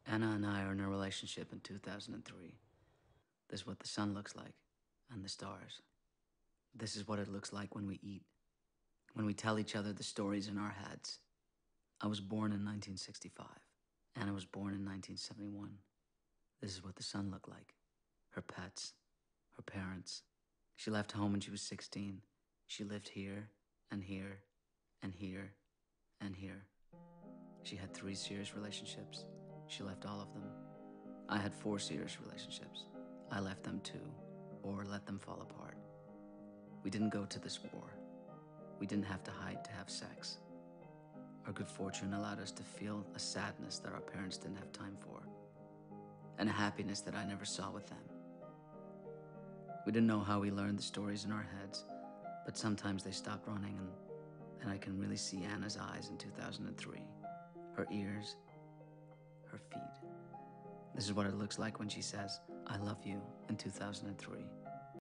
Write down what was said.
Anna and I are in a relationship in 2003. This is what the sun looks like, and the stars. This is what it looks like when we eat, when we tell each other the stories in our heads. I was born in 1965. Anna was born in 1971. This is what the sun looked like. Her pets, her parents. She left home when she was 16. She lived here, and here, and here, and here. She had 3 serious relationships. She left all of them. I had 4 serious relationships. I left them too, or let them fall apart. We didn't go to this war. We didn't have to hide to have sex. Our good fortune allowed us to feel a sadness that our parents didn't have time for, and a happiness that I never saw with them. We didn't know how we learned the stories in our heads, but sometimes they stopped running, and I can really see Anna's eyes in 2003, her ears, her feet. This is what it looks like when she says, "I love you," in 2003.